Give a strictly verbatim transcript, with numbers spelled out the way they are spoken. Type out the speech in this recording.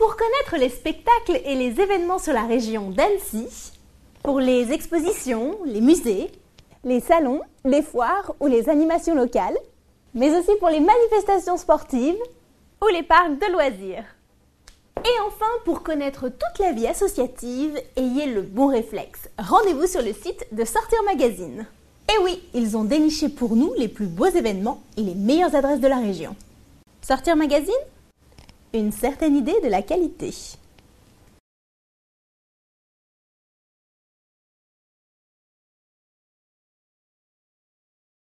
Pour connaître les spectacles et les événements sur la région d'Annecy, pour les expositions, les musées, les salons, les foires ou les animations locales, mais aussi pour les manifestations sportives ou les parcs de loisirs. Et enfin, pour connaître toute la vie associative, ayez le bon réflexe. Rendez-vous sur le site de Sortir Magazine. Et oui, ils ont déniché pour nous les plus beaux événements et les meilleures adresses de la région. Sortir Magazine ? Une certaine idée de la qualité.